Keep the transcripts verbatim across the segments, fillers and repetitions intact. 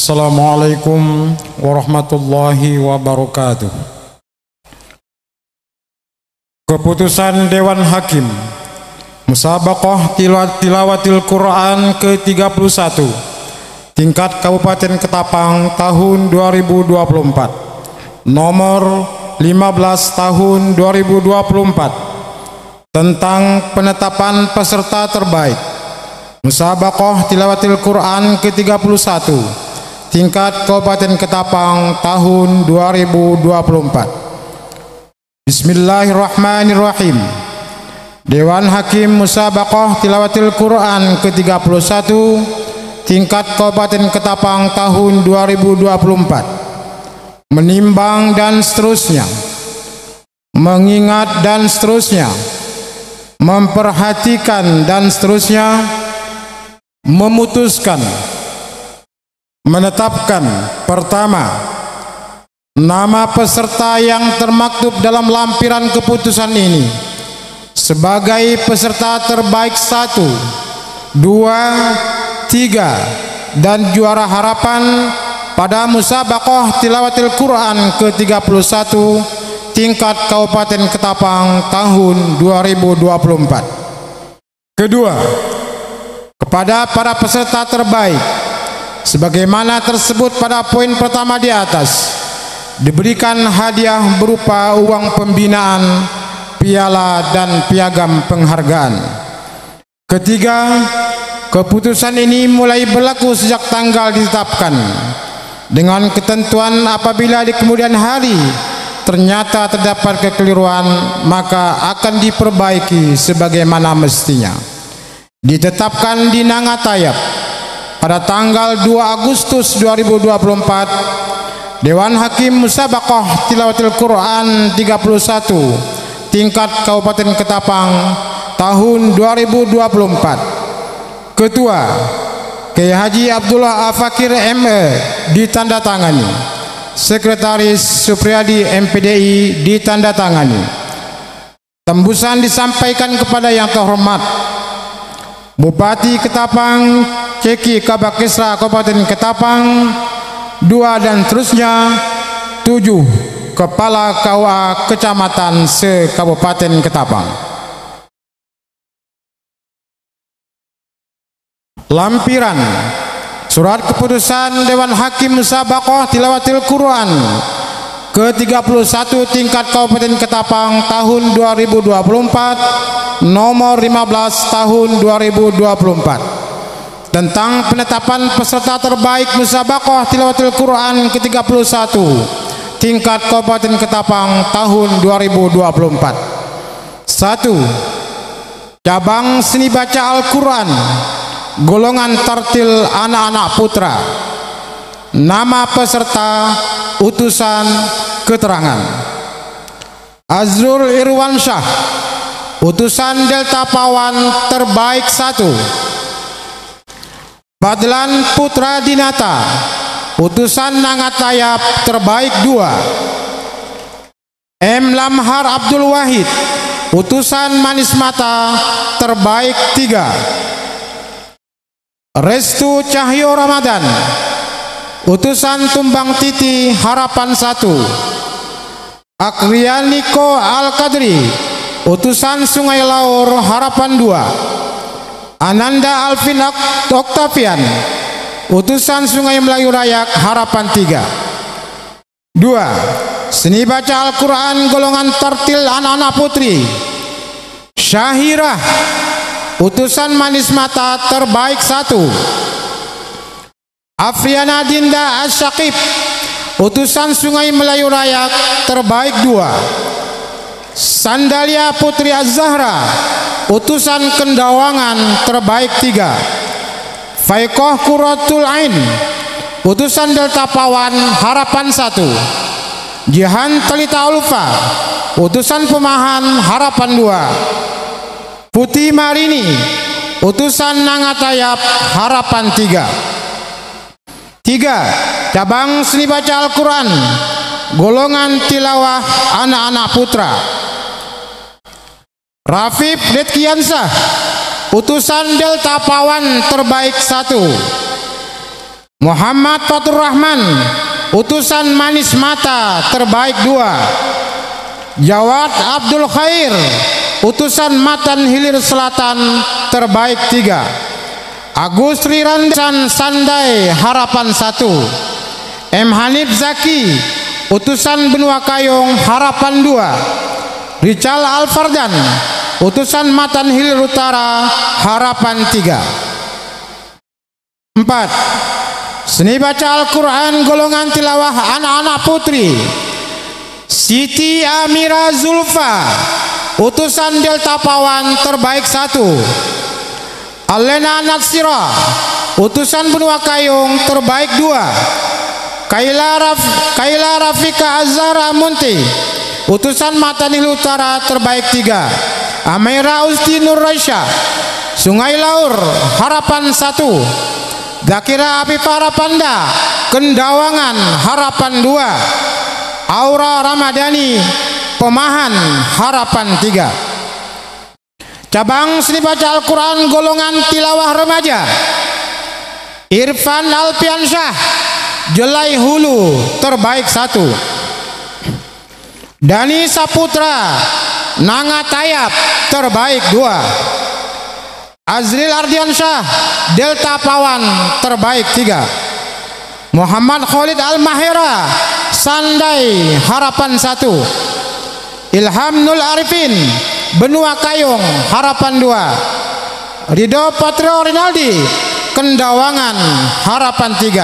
Assalamualaikum warahmatullahi wabarakatuh. Keputusan Dewan Hakim Musabaqah Tilawatil Quran ke tiga puluh satu tingkat Kabupaten Ketapang tahun dua ribu dua puluh empat nomor lima belas tahun dua ribu dua puluh empat tentang penetapan peserta terbaik Musabaqah Tilawatil Quran ke tiga puluh satu tingkat Kabupaten Ketapang tahun dua ribu dua puluh empat. Bismillahirrahmanirrahim. Dewan Hakim Musabaqah Tilawatil Quran ke tiga puluh satu tingkat Kabupaten Ketapang tahun dua ribu dua puluh empat menimbang dan seterusnya, mengingat dan seterusnya, memperhatikan dan seterusnya, memutuskan, menetapkan pertama, nama peserta yang termaktub dalam lampiran keputusan ini sebagai peserta terbaik satu, dua, tiga dan juara harapan pada Musabaqah Tilawatil Quran ke tiga puluh satu tingkat Kabupaten Ketapang tahun dua ribu dua puluh empat. Kedua, kepada para peserta terbaik sebagaimana tersebut pada poin pertama di atas, diberikan hadiah berupa uang pembinaan, piala dan piagam penghargaan. Ketiga, keputusan ini mulai berlaku sejak tanggal ditetapkan dengan ketentuan apabila di kemudian hari ternyata terdapat kekeliruan maka akan diperbaiki sebagaimana mestinya. Ditetapkan di Nangatayap pada tanggal dua Agustus dua ribu dua puluh empat, Dewan Hakim Musabaqah Tilawatil Quran tiga puluh satu tingkat Kabupaten Ketapang tahun dua ribu dua puluh empat. Ketua Kiai Haji Abdullah Afakir M E ditandatangani. Sekretaris Supriyadi M P D I ditandatangani. Tembusan disampaikan kepada yang terhormat Bupati Ketapang, Ceki Kabakisra Kabupaten Ketapang, dua dan terusnya, tujuh Kepala K U A Kecamatan se-Kabupaten Ketapang. Lampiran Surat Keputusan Dewan Hakim Musabaqah Tilawatil Quran ke tiga puluh satu tingkat Kabupaten Ketapang tahun dua ribu dua puluh empat nomor lima belas tahun dua ribu dua puluh empat tentang penetapan peserta terbaik Musabaqah Tilawatil Quran ke tiga puluh satu tingkat Kabupaten Ketapang tahun dua ribu dua puluh empat. Satu. Cabang Seni Baca Al-Quran golongan tartil anak-anak putra. Nama peserta, utusan, keterangan: Azrul Irwansyah, utusan Delta Pawan terbaik satu. Badlan Putra Dinata, utusan Nangatayap terbaik dua. M. Lamhar Abdul Wahid, utusan Manis Mata terbaik tiga. Restu Cahyo Ramadan, utusan Tumbang Titi harapan satu. Akrianiko Al-Qadri, utusan Sungai Laur harapan dua. Ananda Alvin Oktavian, utusan Sungai Melayu Rayak harapan tiga. Dua. Seni Baca Al-Quran golongan tartil anak-anak putri. Syahirah, utusan Manis Mata terbaik satu. Afriana Dinda Asyakib, utusan Sungai Melayu Rayak terbaik dua. Sandalia Putri Az-Zahra, utusan Kendawangan terbaik tiga. Faikoh Qurratul Ain, utusan Delta Pawan harapan satu. Jihan Talita Ulfa, utusan Pemahan harapan dua. Putih Marini, utusan Nangatayap harapan tiga. Tiga. Cabang Seni Baca Al-Quran golongan tilawah anak-anak putra. Rafif Detkiansah, utusan Delta Pawan terbaik satu. Muhammad Fatur Rahman, utusan manis mata terbaik dua. Jawad Abdul Khair, utusan Matan Hilir Selatan terbaik tiga. Agus Rirandan Sandai harapan satu. M Hanif Zaki, utusan Benua Kayong harapan dua. Rical Alfardan, utusan Matan Hilir Utara harapan tiga. Empat. Seni baca Al-Quran golongan tilawah anak-anak putri. Siti Amira Zulfa, utusan Delta Pawan terbaik satu. Alena Natsira, utusan Benua Kayong terbaik dua. Kaila, Raf, Kaila Rafika Azhara Munti, utusan Matanil Utara terbaik tiga. Amira Usti Nur Raisya, Sungai Laur harapan satu. Zakira Apipara Panda, Kendawangan harapan dua. Aura Ramadhani, Pemahan harapan tiga. Cabang seni baca Al-Quran golongan tilawah remaja. Irfan Alpiansyah, Jelai Hulu terbaik satu. Dani Saputra, Nanga Tayap terbaik dua. Azril Ardiansyah, Delta Pawan terbaik tiga. Muhammad Khalid Al-Mahira, Sandai harapan satu. Ilham Nul Arifin, Benua Kayong harapan dua. Ridho Patrio Rinaldi, Kendawangan harapan tiga.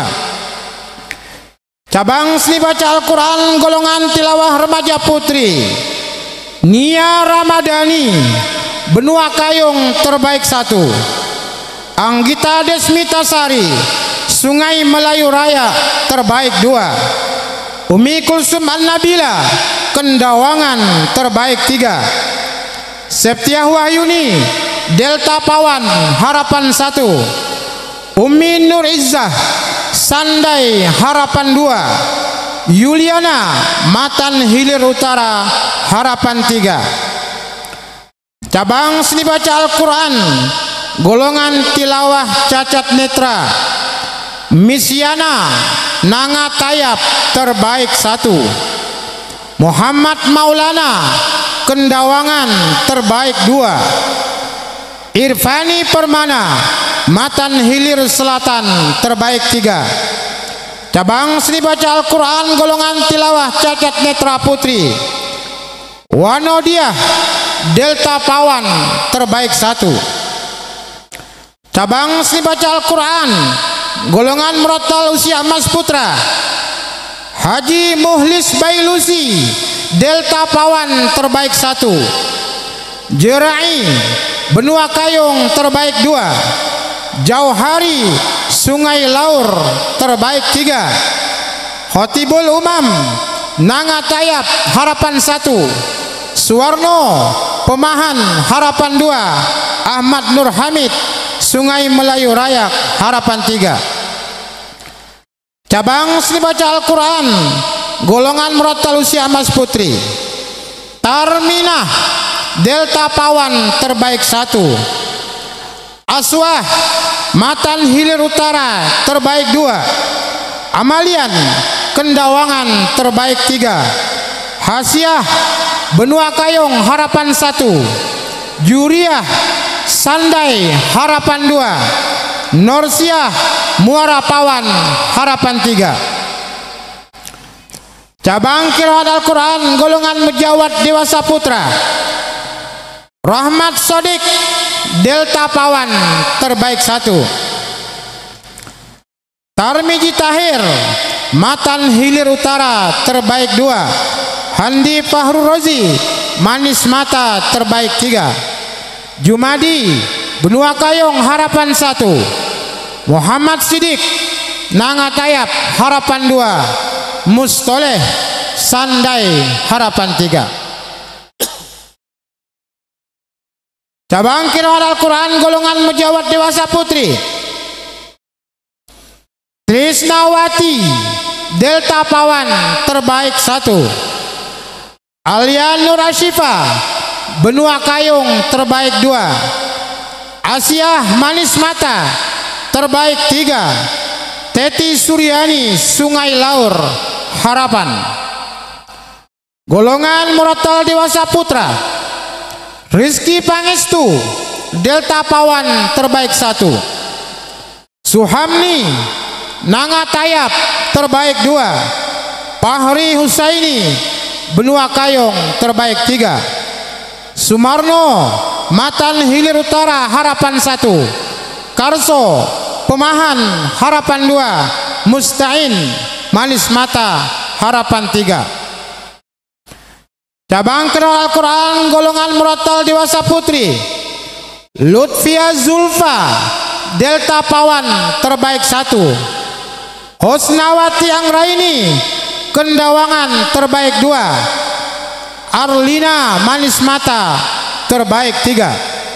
Cabang seni baca Al-Quran golongan tilawah remaja putri. Nia Ramadhani, Benua Kayong terbaik satu. Anggita Desmita Sari, Sungai Melayu Raya terbaik dua. Umi Kulsum An-Nabila, Kendawangan terbaik tiga. Septiah Wahyuni, Delta Pawan harapan satu. Umi Nur Izzah, Sandai harapan dua. Yuliana, Matan Hilir Utara harapan tiga. Cabang seni baca Al-Quran golongan tilawah cacat netra. Misyana, Nanga Tayap terbaik satu. Muhammad Maulana, Kendawangan terbaik dua. Irfani Permana, Matan Hilir Selatan terbaik tiga. Cabang seni baca Al-Quran golongan tilawah cacat netra putri. Wanodiah, Delta Pawan terbaik satu. Cabang seni baca Al-Quran golongan Merotal Usia Emas Putra. Haji Muhlis Bailusi, Delta Pawan terbaik satu. Jerai, Benua Kayong terbaik dua. Jauhari, Sungai Laur terbaik tiga. Khotibul Umam, Nanga Tayap harapan satu. Suwarno, Pemahan harapan dua. Ahmad Nur Hamid, Sungai Melayu Raya harapan tiga. Cabang seni baca Al-Quran golongan Merotal Usia Emas Putri. Tarminah, Delta Pawan terbaik satu. Aswah, Matan Hilir Utara terbaik dua. Amalian, Kendawangan terbaik tiga. Hasiah, Benua Kayong harapan satu. Juriah, Sandai harapan dua. Norsiah, Muara Pawan harapan tiga. Cabang qiraat Al-Quran golongan Mejawat Dewasa Putra. Rahmat Sodik, Delta Pawan terbaik satu. Tarmiji Tahir, Matan Hilir Utara terbaik dua. Handi Fahru Rozi, Manis Mata terbaik tiga. Jumadi, Benua Kayong harapan satu. Muhammad Sidik, Nanga Tayap harapan dua. Mustoleh, Sandai harapan tiga. Cabang qiraat Al-Quran golongan Mejawat Dewasa Putri. Trisnawati, Delta Pawan terbaik satu. Alia Nur Ashifa, Benua Kayong terbaik dua. Asia Manis Mata terbaik tiga. Teti Suryani Sungai Laur Harapan. Golongan Murattal Dewasa Putra, Rizky Pangestu Delta Pawan terbaik satu. Suhamni Nanga Tayap terbaik dua. Fahri Husaini Benua Kayong terbaik tiga. Sumarno Matan Hilir Utara Harapan satu. Karso Pemahan Harapan dua. Mustain Manis Mata Harapan tiga. Cabang Kenal Al-Quran golongan Murattal Dewasa Putri, Lutfia Zulfa Delta Pawan terbaik satu. Hosnawati Anggraini Kendawangan terbaik dua. Arlina Manis Mata terbaik tiga.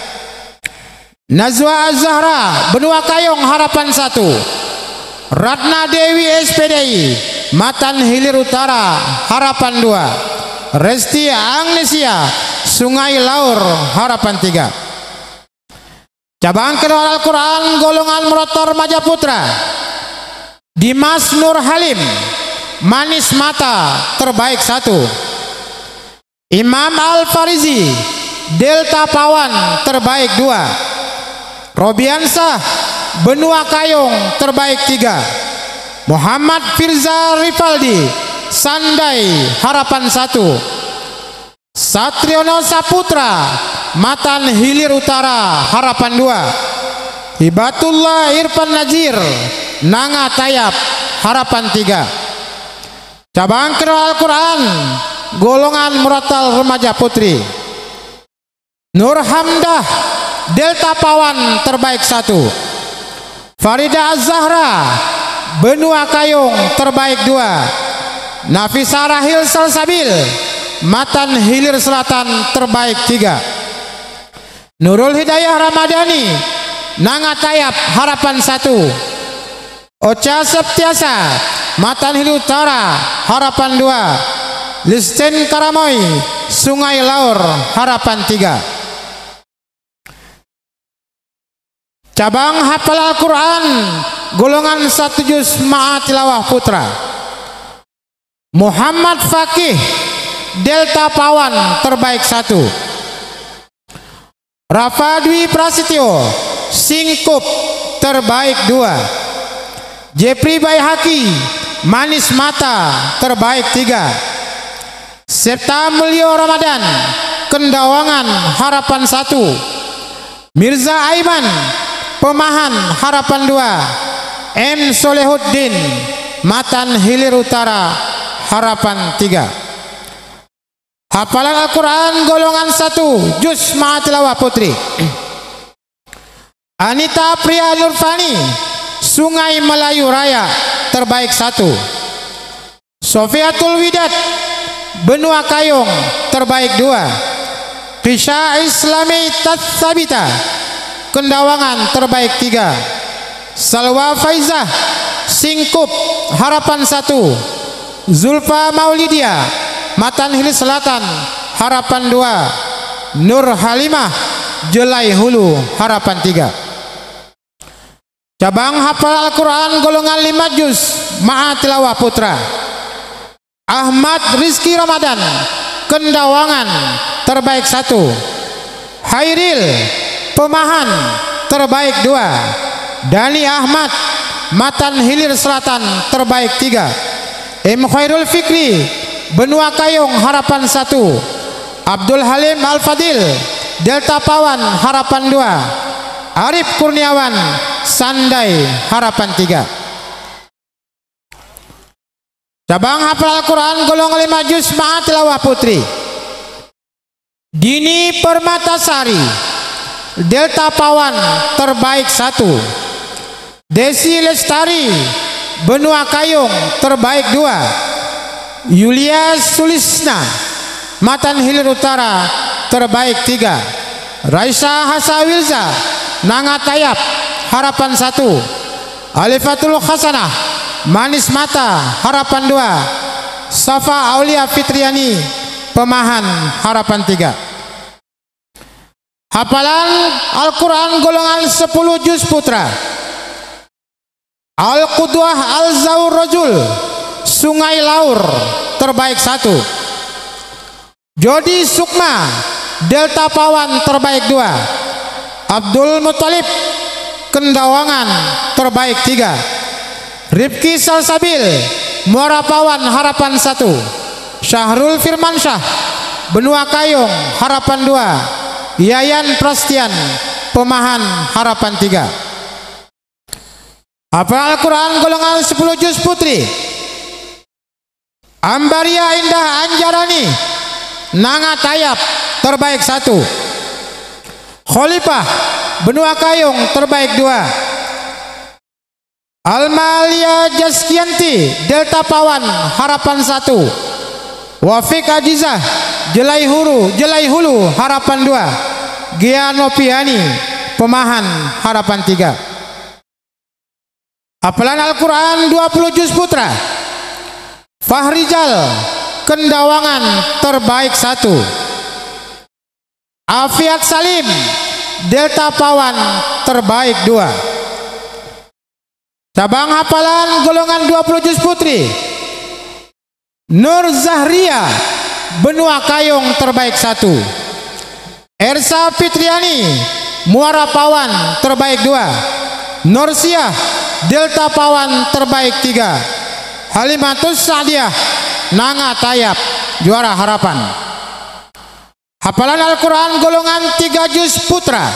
Nazwa Azhara Benua Kayong Harapan satu. Ratna Dewi S P D I Matan Hilir Utara Harapan dua. Resti Agnesia Sungai Laur Harapan tiga. Cabang Kenal Al-Quran golongan Murattal Remaja Putra, Dimas Nur Halim Manis Mata terbaik satu. Imam Al-Farizi Delta Pawan terbaik dua. Robiansah Benua Kayong terbaik tiga. Muhammad Firza Rifaldi Sandai Harapan satu. Satriono Saputra Matan Hilir Utara Harapan dua. Hibatullah Irfan Najir Nanga Tayap Harapan tiga. Cabang Kenal Al-Quran golongan Murattal Remaja Putri, Nur Hamdah Delta Pawan terbaik satu. Farida Az-Zahra Benua Kayong terbaik dua. Nafisa Rahil Salsabil Matan Hilir Selatan terbaik tiga. Nurul Hidayah Ramadhani Nanga Tayap Harapan satu. Ocha Septiasa Matan Hilir Utara Harapan dua. Listen Karamoy Sungai Laur Harapan tiga. Cabang Hafal Al-Quran golongan satu juz Ma'a Tilawah Putra, Muhammad Fakih Delta Pawan terbaik satu. Rafa Dwi Prasetyo Singkup terbaik dua. Jepri Baihaki Manis Mata terbaik tiga. Septa Mulyo Ramadan Kendawangan Harapan satu. Mirza Aiman Pemahan Harapan dua. M Solehuddin Matan Hilir Utara Harapan tiga. Hafalan Al-Quran golongan satu juz Ma'a Tilawah Putri, Anita Priya Nurfani Sungai Melayu Raya terbaik satu. Sofiatul Widat Benua Kayong terbaik dua. Kisha Islami Tatsabita Kendawangan terbaik tiga. Salwa Faizah Singkup Harapan satu. Zulfa Maulidia Matan Hilir Selatan Harapan dua. Nur Halimah Jelai Hulu Harapan tiga. Cabang Hafal Al-Quran golongan lima juz Ma'a Tilawah Putra, Ahmad Rizky Ramadan Kendawangan terbaik satu. Hairil Pemahan terbaik dua. Dani Ahmad Matan Hilir Selatan terbaik tiga. M Khairul Fikri Benua Kayong Harapan satu. Abdul Halim Al-Fadil Delta Pawan Harapan dua. Arif Kurniawan Sandai Harapan tiga. Cabang Hafal Al-Quran golongan lima juz Ma'a Tilawah Putri, Dini Permatasari Delta Pawan terbaik satu. Desi Lestari Benua Kayong terbaik dua. Yulia Sulisna Matan Hilir Utara terbaik tiga. Raisa Hasawilza Nanga Tayap Harapan satu. Alifatul Hasanah Manis Mata Harapan dua. Safa Aulia Fitriani Pemahan Harapan tiga. Hafalan Al-Quran golongan sepuluh juz Putra, Al-Qudwah Al-Zawrajul Sungai Laur terbaik satu. Jody Sukma Delta Pawan terbaik dua. Abdul Muthalib Kendawangan terbaik tiga. Rifki Salsabil Muara Pawan Harapan satu. Syahrul Firmansyah Benua Kayung Harapan dua. Yayan Prastian Pemahan Harapan tiga. Hafal Al-Quran golongan sepuluh juz putri Ambaria Indah Anjarani Nanga Tayap terbaik satu. Khalifah Benua Kayung terbaik dua. Almalia Jaskianti Delta Pawan Harapan satu. Wafik Ajizah Jelai Hulu Jelai Hulu Harapan dua. Gianopiani Pemahan Harapan tiga. Hafalan Al-Quran dua puluh juz putra Fahrijal Kendawangan terbaik satu. Afiat Salim Delta Pawan terbaik dua. Cabang hafalan golongan dua puluh juz putri Nur Zahria Benua Kayung terbaik satu. Ersa Fitriani Muara Pawan terbaik dua. Nursiah Delta Pawan terbaik tiga. Halimatus Sa'diyah Nanga Tayap juara harapan. Hafalan Al-Quran golongan tiga juz putra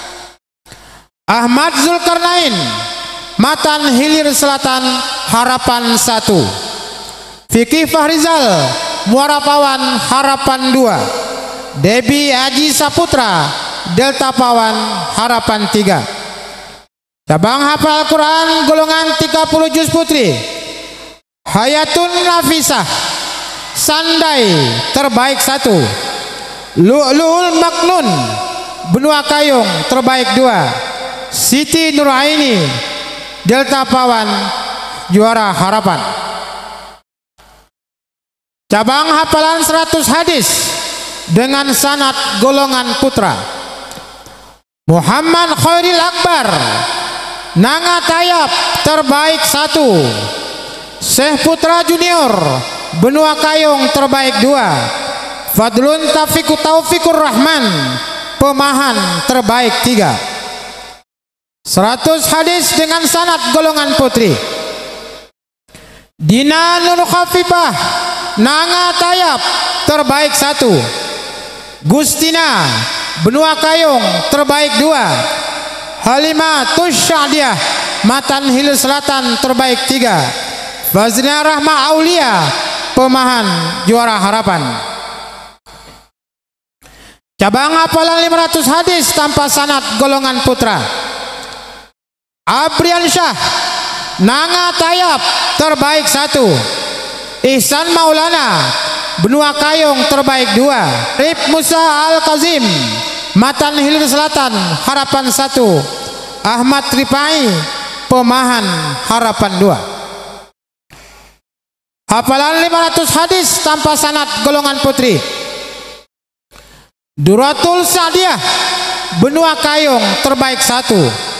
Ahmad Zulkarnain Matan Hilir Selatan Harapan satu. Fikih Fahrizal Muara Pawan Harapan dua. Debi Aji Saputra Delta Pawan Harapan tiga. Cabang hafal Al-Quran golongan tiga puluh juz putri Hayatun Nafisah Sandai terbaik satu. Lu'lu'ul Maknun Benua Kayung terbaik dua. Siti Nuraini Delta Pawan juara harapan. Cabang hafalan seratus hadis dengan sanad golongan putra Muhammad Khairil Akbar Nanga Tayap terbaik satu. Syekh Putra Junior Benua Kayung terbaik dua. Fadlun Taufikur Taufikur Rahman Pemahan terbaik tiga. Seratus hadis dengan sanad golongan putri Dina Nur Khafifah Nanga Tayap terbaik satu. Gustina Benua Kayung terbaik dua. Halimatus Sa'diyah Matan Hilir Selatan terbaik tiga. Fazlina Rahma Aulia Pemahan juara harapan. Cabang hafalan lima ratus hadis tanpa sanad golongan putra Abrian Syah Nanga Tayap terbaik satu. Ihsan Maulana Benua Kayung terbaik dua. Rip Musa Al-Kazim Matan Hilir Selatan Harapan satu. Ahmad Ripai Pemahan Harapan dua. Hafalan lima ratus hadis tanpa sanad golongan putri Duratul Sa'diyah Benua Kayung terbaik satu.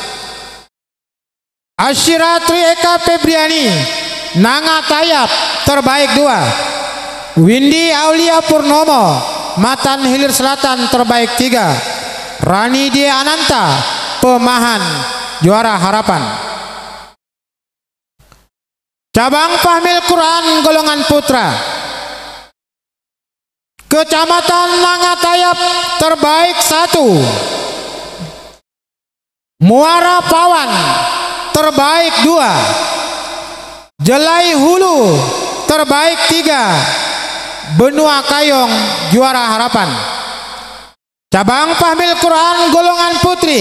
Asyiratri Eka Febriani Nanga Tayap terbaik dua. Windy Aulia Purnomo Matan Hilir Selatan terbaik tiga. Rani Dia Ananta Pemahan juara harapan. Cabang Fahmil Quran golongan putra Kecamatan Nanga Tayap terbaik satu. Muara Pawan terbaik dua. Jelai Hulu terbaik tiga. Benua Kayung juara harapan. Cabang Fahmil Quran golongan putri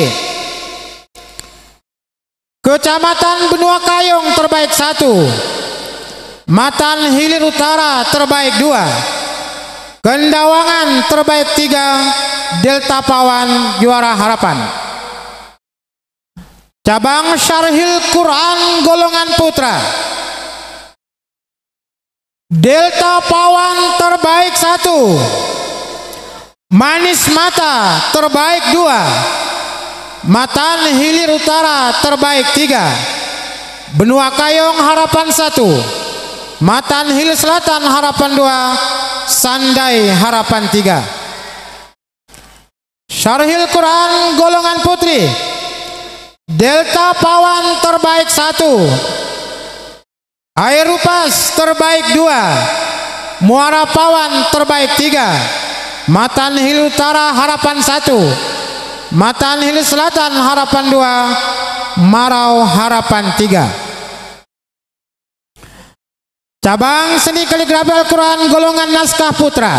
Kecamatan Benua Kayung terbaik satu. Matan Hilir Utara terbaik dua. Kendawangan terbaik tiga. Delta Pawan juara harapan. Cabang Syarhil Quran golongan putra Delta Pawan terbaik satu. Manis Mata terbaik dua. Matan Hilir Utara terbaik tiga. Benua Kayong harapan satu, Matan Hill Selatan harapan dua, Sandai harapan tiga. Syarhil Quran golongan putri, Delta Pawan terbaik satu, Air Upas terbaik dua, Muara Pawan terbaik tiga, Matan Hill Utara harapan satu, Matan Hill Selatan harapan dua, Marau harapan tiga. Cabang seni kaligrafi Al-Quran golongan naskah putra,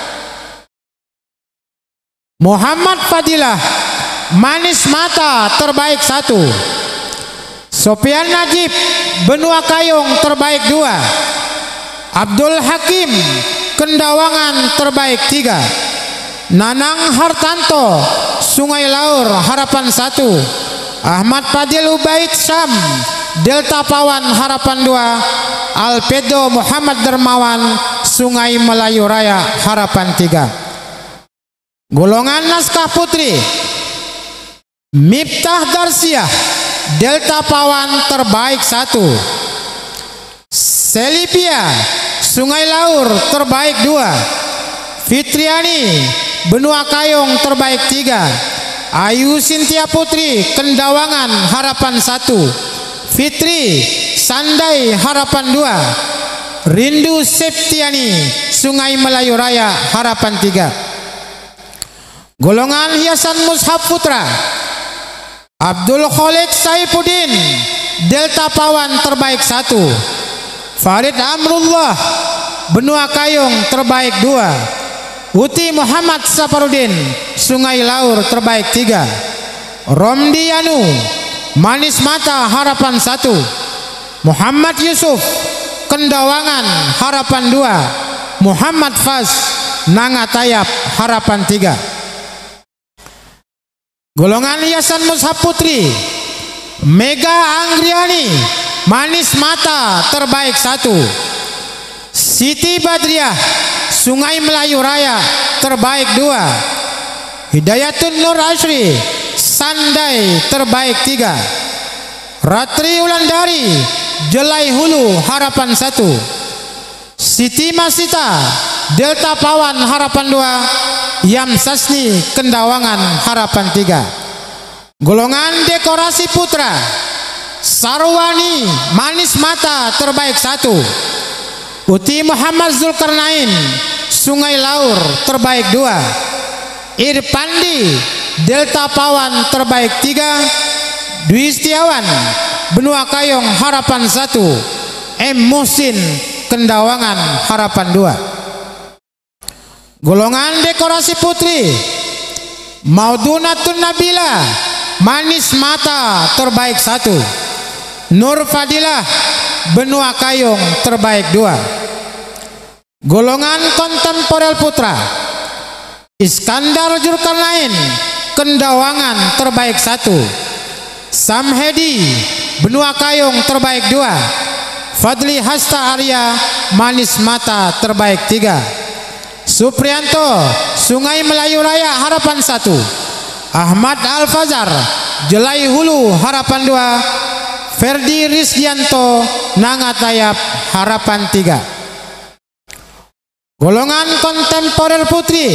Muhammad Fadilah Manis Mata terbaik satu, Sofian Najib Benua Kayong terbaik dua, Abdul Hakim Kendawangan terbaik tiga, Nanang Hartanto Sungai Laur harapan satu, Ahmad Fadil Ubaid Syam Delta Pawan harapan dua, Alpedo Muhammad Dermawan Sungai Melayu Raya harapan tiga. Golongan naskah putri, Miftah Darsiah Delta Pawan terbaik satu, Selipia Sungai Laur terbaik dua, Fitriani Benua Kayong terbaik tiga, Ayu Sintia Putri Kendawangan harapan satu, Fitri Sandai harapan dua, Rindu Septiani Sungai Melayu Raya harapan tiga. Golongan hiasan mushaf putra, Abdul Khalid Saifuddin Delta Pawan terbaik satu, Farid Amrullah Benua Kayong terbaik dua, Uti Muhammad Safarudin Sungai Laur terbaik tiga, Romdi Yanu Manis Mata harapan satu, Muhammad Yusuf Kendawangan harapan dua, Muhammad Faz Nangatayap harapan tiga. Golongan hiasan mushaf putri, Mega Anggriani Manis Mata terbaik satu, Siti Badriah Sungai Melayu Raya terbaik dua, Hidayatun Nur Ashri Sandai terbaik tiga, Ratri Wulandari Jelai Hulu harapan satu, Siti Masita Delta Pawan harapan dua, Yam Sasni Kendawangan harapan tiga. Golongan dekorasi putra, Sarwani Manis Mata terbaik satu, Uti Muhammad Zulkarnain Sungai Laur terbaik dua, Irpandi Delta Pawan terbaik tiga, Dwi Setiawan Benua Kayong harapan satu, M Muhsin Kendawangan harapan dua. Golongan dekorasi putri, Maudunatun Nabila Manis Mata terbaik satu, Nur Fadilah Benua Kayong terbaik dua. Golongan kontemporer putra, Iskandar Zulkarnain Kendawangan terbaik satu, Samhedi Benua Kayong terbaik dua, Fadli Hasta Arya Manis Mata terbaik tiga, Suprianto Sungai Melayu Raya harapan satu, Ahmad Al-Fazar Jelai Hulu harapan dua, Ferdi Rizdianto Nangatayap harapan tiga. Golongan kontemporer putri,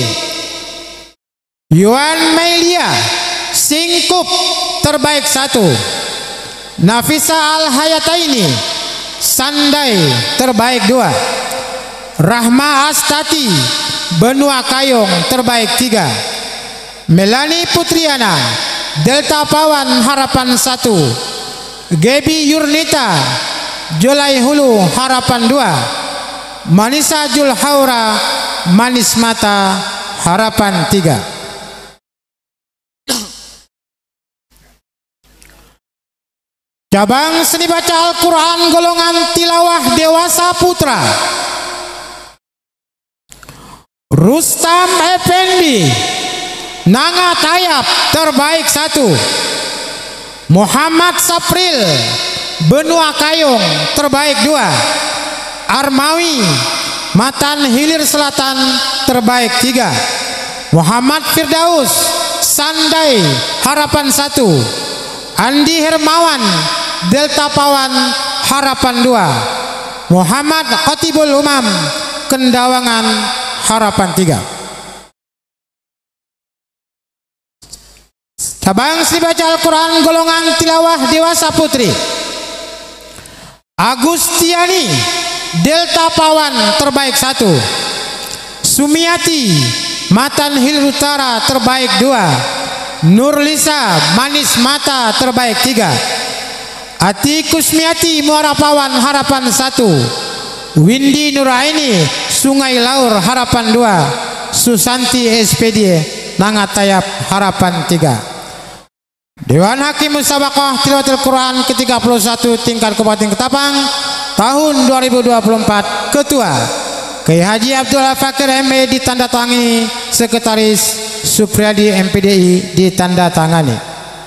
Yuan Meilia Singkup terbaik satu, Nafisa Al-Hayataini Sandai terbaik dua, Rahma Astati Benua Kayong terbaik tiga, Melani Putriana Delta Pawan harapan satu, Gebi Yurnita Jelai Hulu harapan dua, Manisa Julhaura Manis Mata harapan tiga. Cabang seni baca Al-Quran golongan tilawah dewasa putra, Rustam Effendi Nangatayap terbaik satu, Muhammad Sapril Benua Kayong terbaik dua, Armawi Matan Hilir Selatan terbaik tiga, Muhammad Firdaus Sandai harapan satu, Andi Hermawan Delta Pawan Harapan dua, Muhammad Khatibul Umam Kendawangan Harapan tiga. Cabang Sri Baca Al-Quran golongan tilawah dewasa putri, Agustiani Delta Pawan terbaik satu, Sumiati Matan Hilir Utara terbaik dua, Nurlisa Manis Mata terbaik tiga, Ati Kusmiati Muara Pawan Harapan satu, Windy Nuraini Sungai Laur Harapan dua, Susanti S P D Nangatayap Harapan tiga. Dewan Hakim Musabaqah Tilawatil Quran ke tiga puluh satu tingkat Kabupaten Ketapang tahun dua ribu dua puluh empat, Ketua Kiai Haji Abdul Fakir M E ditandatangani, Sekretaris Supriyadi M P D I ditandatangani.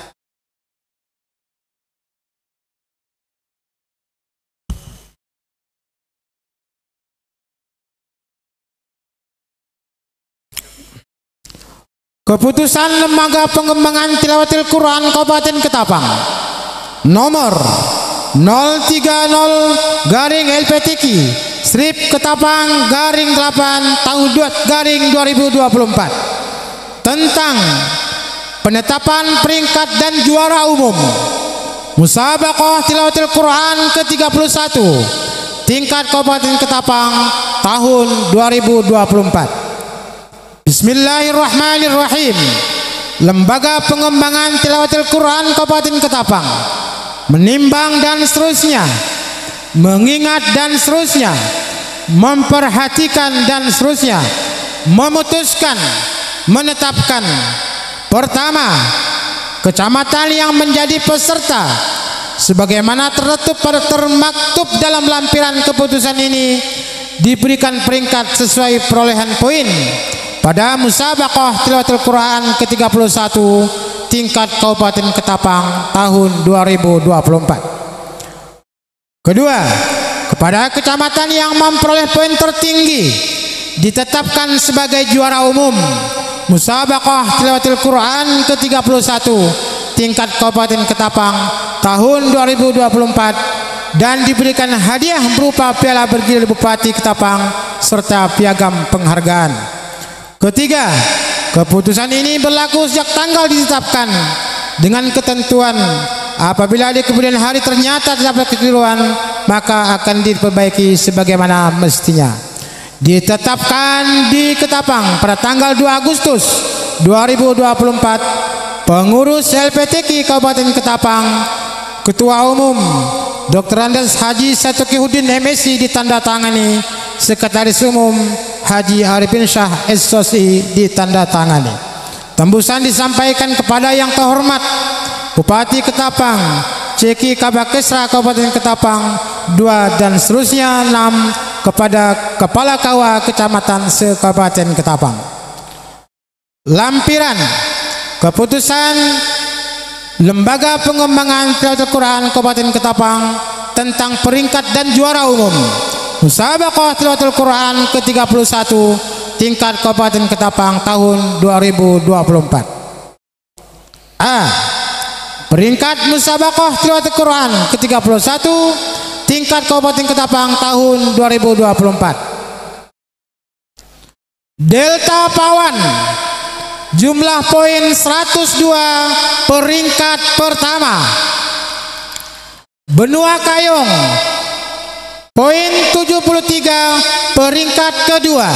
Keputusan Lembaga Pengembangan Tilawatil Quran Kabupaten Ketapang nomor nol tiga nol garing L P T Q strip Ketapang garing delapan tahun dua garing dua ribu dua puluh empat tentang penetapan peringkat dan juara umum Musabaqah Tilawatil Quran ke tiga puluh satu tingkat Kabupaten Ketapang tahun dua ribu dua puluh empat. Bismillahirrahmanirrahim. Lembaga Pengembangan Tilawatil Quran Kabupaten Ketapang menimbang dan seterusnya, mengingat dan seterusnya, memperhatikan dan seterusnya, memutuskan, menetapkan. Pertama, kecamatan yang menjadi peserta sebagaimana tertulis pada termaktub dalam lampiran keputusan ini diberikan peringkat sesuai perolehan poin pada Musabaqah Tilawatil Quran ke tiga puluh satu tingkat Kabupaten Ketapang tahun dua ribu dua puluh empat. Kedua, kepada kecamatan yang memperoleh poin tertinggi ditetapkan sebagai juara umum Musabaqah Tilawatil Quran ke tiga puluh satu tingkat Kabupaten Ketapang tahun dua ribu dua puluh empat dan diberikan hadiah berupa piala bergilir Bupati Ketapang serta piagam penghargaan. Ketiga, keputusan ini berlaku sejak tanggal ditetapkan dengan ketentuan apabila di kemudian hari ternyata terdapat kekeliruan maka akan diperbaiki sebagaimana mestinya. Ditetapkan di Ketapang pada tanggal dua Agustus dua ribu dua puluh empat, pengurus L P T Q Kabupaten Ketapang, Ketua Umum Doktor Andes Haji Satokihudin M Si ditandatangani, Sekretaris Umum Haji Arifin Syah S O S I ditandatangani. Tembusan disampaikan kepada yang terhormat Bupati Ketapang, Ceki Kabakesra Kabupaten Ketapang dua dan seterusnya enam kepada Kepala K W A Kecamatan se-Kabupaten Ketapang. Lampiran keputusan Lembaga Pengembangan Tilawatil Quran Kabupaten Ketapang tentang peringkat dan juara umum Musabaqah Tilawatil Quran ke tiga puluh satu tingkat Kabupaten Ketapang tahun dua ribu dua puluh empat. A. Peringkat Musabaqah Tilawatil Quran ke tiga puluh satu tingkat Kabupaten Ketapang tahun dua ribu dua puluh empat. Delta Pawan jumlah poin seratus dua peringkat pertama. Benua Kayong poin tujuh puluh tiga peringkat kedua.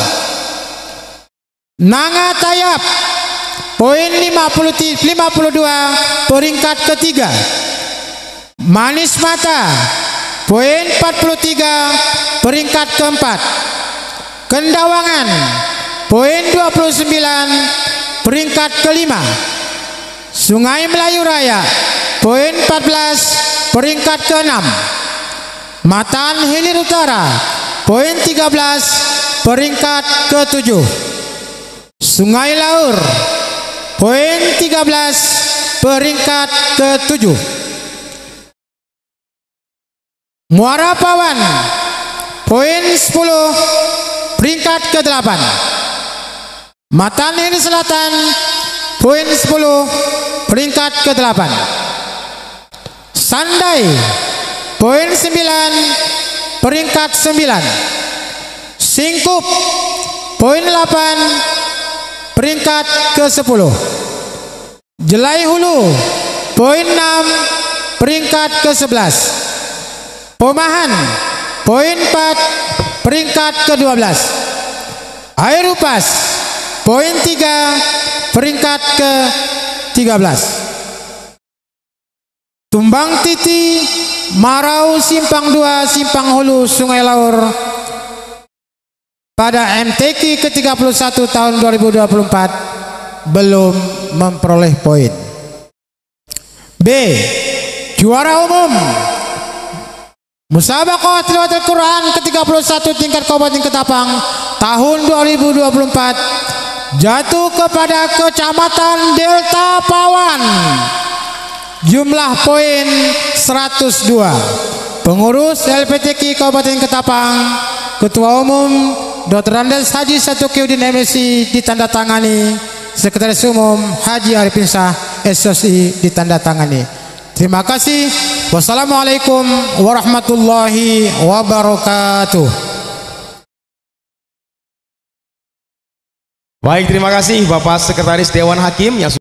Nangatayap poin lima puluh dua peringkat ketiga. Manis Mata poin empat puluh tiga peringkat keempat. Kendawangan poin dua puluh sembilan peringkat kelima. Sungai Melayu Raya poin empat belas peringkat keenam. Matan Hilir Utara poin tiga belas peringkat ketujuh. Sungai Laur poin tiga belas peringkat ketujuh. Muara Pawan poin sepuluh peringkat kedelapan. Matan Hilir Selatan poin sepuluh peringkat kedelapan. Sandai poin sembilan peringkat sembilan. Singkup poin delapan peringkat ke sepuluh. Jelai Hulu poin enam peringkat ke sebelas. Pomahan poin empat peringkat ke dua belas. Air Upas poin tiga peringkat ke tiga belas. Tumbang Titi Marau Simpang dua Simpang Hulu Sungai Laur pada M T Q ke tiga puluh satu tahun dua ribu dua puluh empat belum memperoleh poin. B. Juara umum Musabaqah Tilawatil Quran ke tiga puluh satu tingkat Kabupaten Ketapang tahun dua ribu dua puluh empat jatuh kepada Kecamatan Delta Pawan. Jumlah poin seratus dua. Pengurus L P T Q Kabupaten Ketapang, Ketua Umum Doktor Andes Haji Satukiuddin M Si ditandatangani, Sekretaris Umum Haji Arifin Shah S O S I ditandatangani. Terima kasih. Wassalamualaikum warahmatullahi wabarakatuh. Baik, terima kasih Bapak Sekretaris Dewan Hakim yang